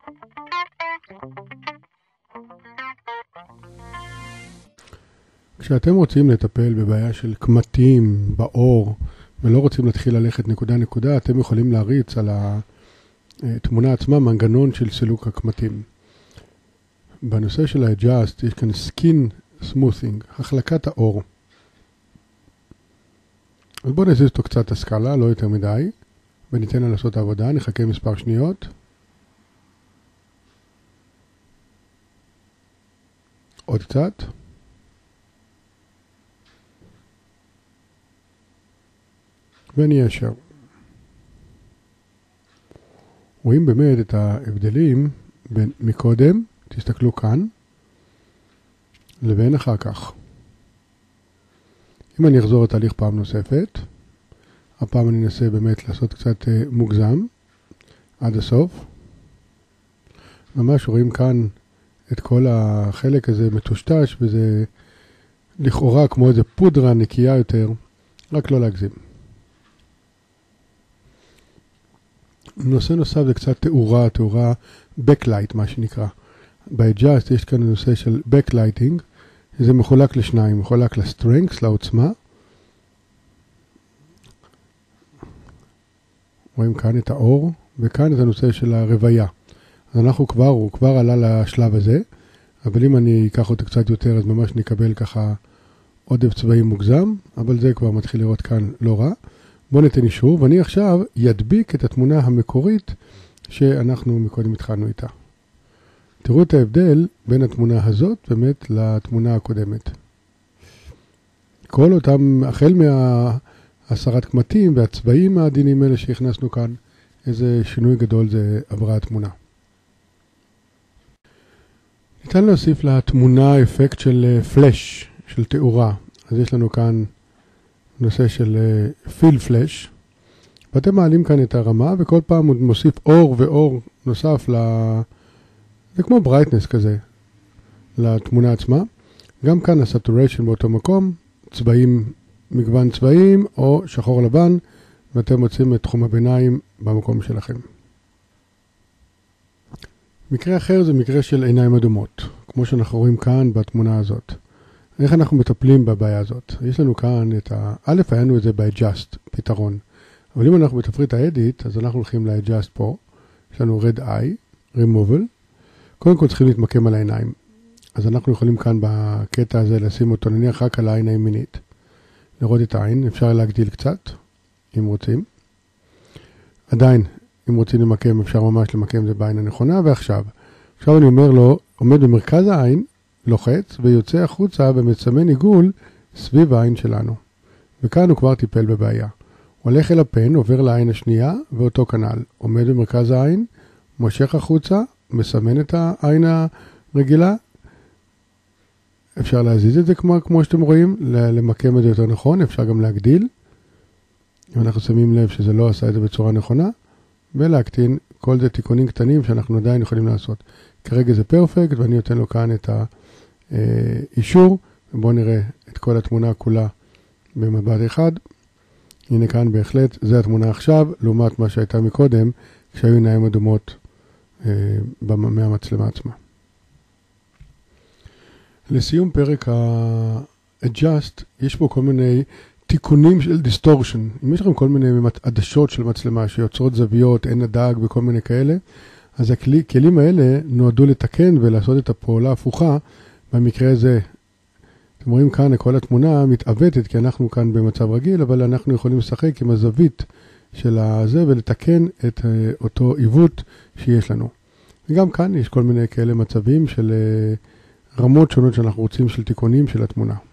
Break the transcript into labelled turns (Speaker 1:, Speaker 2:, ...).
Speaker 1: כשאתם רוצים לטפל בבעיה של קמטים באור, ולא רוצים להתחיל ללכת נקודה, אתם יכולים להריץ על התמונה עצמה מנגנון של סילוק הקמטים. בנושא של ה-adjust יש כאן skin smoothing, החלקת האור. אז בואו נזיז אותו קצת הסקאלה, לא יותר מדי, וניתן לה לעשות העבודה, נחכה מספר שניות. עוד קצת. וניישר. רואים באמת את ההבדלים בין מקודם, תסתכלו כאן, לבין אחר כך. אם אני אחזור את התהליך פעם נוספת, הפעם אני אנסה באמת לעשות קצת מוגזם, עד הסוף. ממש רואים כאן את כל החלק הזה מטושטש, וזה לכאורה כמו איזה פודרה נקייה יותר, רק לא להגזים. נושא נוסף זה קצת תאורה backlight מה שנקרא. ב-adjust יש כאן נושא של backlighting, זה מחולק לשניים, מחולק ל-strength, לעוצמה. רואים כאן את האור, וכאן את הנושא של הרוויה. אז הוא כבר עלה לשלב הזה, אבל אם אני אקח אותו קצת יותר, אז ממש נקבל ככה עודף צבעים מוגזם, אבל זה כבר מתחיל לראות כאן לא רע. בואו ניתן אישור, ואני עכשיו ידביק את התמונה המקורית שאנחנו מקודם התחלנו איתה. תראו את ההבדל בין התמונה הזאת באמת לתמונה הקודמת. כל אותם, החל מהסרת קמטים והצבעים העדינים האלה שהכנסנו כאן, איזה שינוי גדול זה עברה התמונה. ניתן להוסיף לתמונה אפקט של פלש, של תאורה. אז יש לנו כאן נושא של פיל פלש, ואתם מעלים כאן את הרמה, וכל פעם הוא מוסיף אור ואור נוסף, זה כמו ברייטנס כזה, לתמונה עצמה. גם כאן הסטוריישן באותו מקום, צבעים, מגוון צבעים, או שחור לבן, ואתם מוצאים את תחום הביניים במקום שלכם. מקרה אחר זה מקרה של עיניים אדומות, כמו שאנחנו רואים כאן בתמונה הזאת. איך אנחנו מטפלים בבעיה הזאת? יש לנו כאן את א', היינו את זה ב-adjust, פתרון. אבל אם אנחנו בתפריט ה-edit, אז אנחנו הולכים ל-adjust פה. יש לנו red eye, removal. קודם כל צריכים להתמקם על העיניים. אז אנחנו יכולים כאן בקטע הזה לשים אותו, נניח רק על העין הימינית. לראות את העין, אפשר להגדיל קצת, אם רוצים. עדיין, אם רוצים למקם, אפשר ממש למקם זה בעין הנכונה, ועכשיו. עכשיו אני אומר לו, עומד במרכז העין, לוחץ ויוצא החוצה ומסמן עיגול סביב העין שלנו. וכאן הוא כבר טיפל בבעיה. הולך אל הפן, עובר לעין השנייה, ואותו כנ"ל. עומד במרכז העין, מושך החוצה, מסמן את העין הרגילה. אפשר להזיז את זה כמו שאתם רואים, למקם את זה יותר נכון, אפשר גם להגדיל. אם אנחנו שמים לב שזה לא עשה את זה בצורה נכונה, ולהקטין כל זה תיקונים קטנים שאנחנו עדיין יכולים לעשות. כרגע זה פרפקט, ואני נותן לו כאן את האישור, ובואו נראה את כל התמונה כולה במבט אחד. הנה כאן בהחלט, זה התמונה עכשיו, לעומת מה שהייתה מקודם, כשהיו עיניים אדומות מהמצלמה עצמה. לסיום פרק ה-adjust, יש פה כל מיני תיקונים של distortion. אם יש לכם כל מיני עדשות של מצלמה שיוצרות זוויות, אין הדג וכל מיני כאלה, אז הכלים האלה נועדו לתקן ולעשות את הפעולה ההפוכה. במקרה הזה, אתם רואים כאן, כל התמונה מתעוותת, כי אנחנו כאן במצב רגיל, אבל אנחנו יכולים לשחק עם הזווית של הזה ולתקן את אותו עיוות שיש לנו. וגם כאן יש כל מיני כאלה מצבים של רמות שונות שאנחנו רוצים של תיקונים של התמונה.